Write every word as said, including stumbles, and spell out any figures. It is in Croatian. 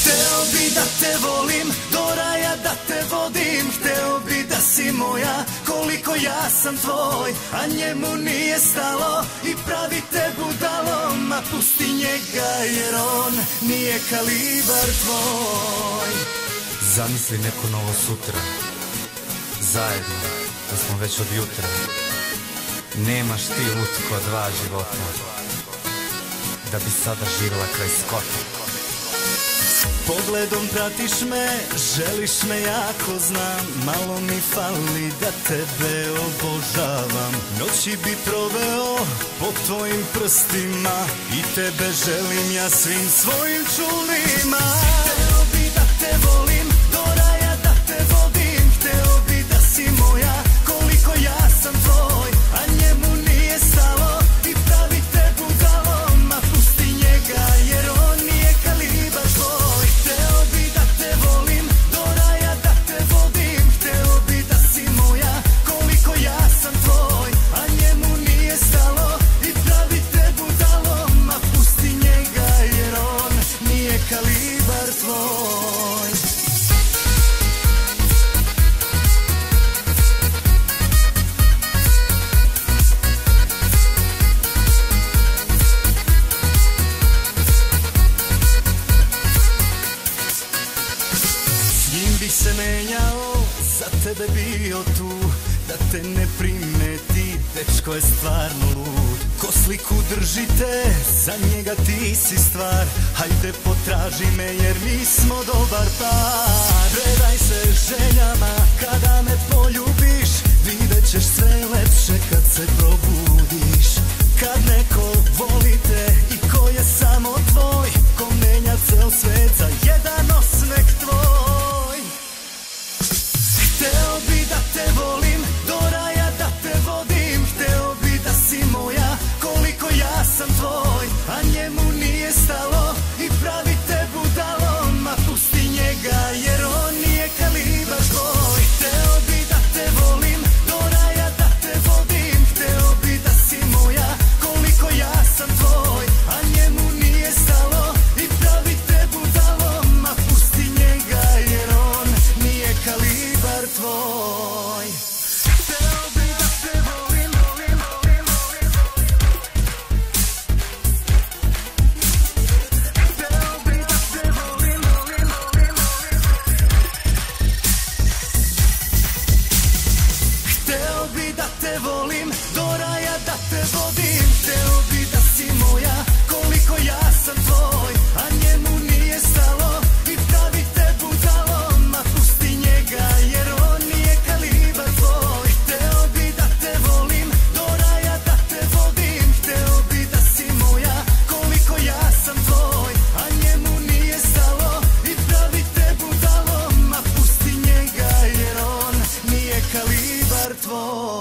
Hteo bi da te volim, do raja da te vodim. Hteo bi da si moja, koliko ja sam tvoj. A njemu nije stalo i pravi te budalom. A pusti njega jer on nije kalibar tvoj. Zamisli neko novo sutra, zajedno, da smo već od jutra. Nemaš ti utko dva života, da bi sada živjela kraj skota. Pogledom pratiš me, želiš me jako znam. Malo mi fali da tebe obožavam. Noći bi proveo pod tvojim prstima i tebe želim ja svim svojim čulima. Hteo bi da te volim, do raja da te vodim. Hteo bi da si moja, koliko ja sam tvoj. A njemu nije stalo i pravi te budalom. A pusti njega jer on nije kalibar tvoj. Hteo bi da te volim, do raja da te vodim. Hteo bi da si moja, koliko ja sam tvoj. A njemu nije stalo i pravi te budalom. A pusti njega jer on nije kalibar tvoj. S njim bih se menjao, za tebe bio tu. Da te ne primeti, dečko je stvarno lud. Ko sliku držite, za njega ti si stvar. Hajde potraži me jer mi smo dobar par. Predaj se željama, kada me poljubiš. Vidjet ćeš sve lepše kad se probudiš. Kad neko voli te i ko je samo tvoj. Ko menja cel svet za jedan osmeh tvoj. Hteo bi da te volim, do raja da te vodim. Hteo bi da si moja, koliko ja sam tvoj. A njemu nije stalo i pravi te budalom. A pusti njega jer on nije kalibar tvoj. Hteo bi da te volim, do raja da te vodim. Hteo bi da si moja, koliko ja sam tvoj. A njemu nije stalo i pravi te budalom. A pusti njega jer on nije kalibar tvoj. Hteo bi da te volim, volim, volim, volim. Hteo bi da te volim, volim, volim, volim. Hteo bi da te volim, do raja da te vodim. Hteo bi da si moja, koliko ja sam tvoj. A njemu nije stalo i pravi te budalom. A pusti njega jer on nije kalibar tvoj. Hteo bi da te volim, do raja da te vodim. Hteo bi da si moja, koliko ja sam tvoj. A njemu nije stalo i pravi te budalom. A pusti njega jer on nije kalibar tvoj.